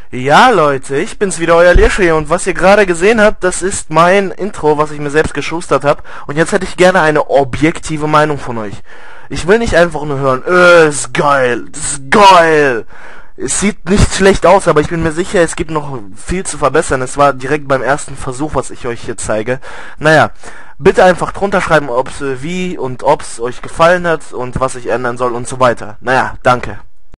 Ja, Leute, ich bin's wieder, euer Learsche, und was ihr gerade gesehen habt, das ist mein Intro, was ich mir selbst geschustert habe. Und jetzt hätte ich gerne eine objektive Meinung von euch. Ich will nicht einfach nur hören, ist geil, das ist geil. Es sieht nicht schlecht aus, aber ich bin mir sicher, es gibt noch viel zu verbessern. Es war direkt beim ersten Versuch, was ich euch hier zeige. Naja, bitte einfach drunter schreiben, ob's wie und ob's euch gefallen hat und was ich ändern soll und so weiter. Naja, danke.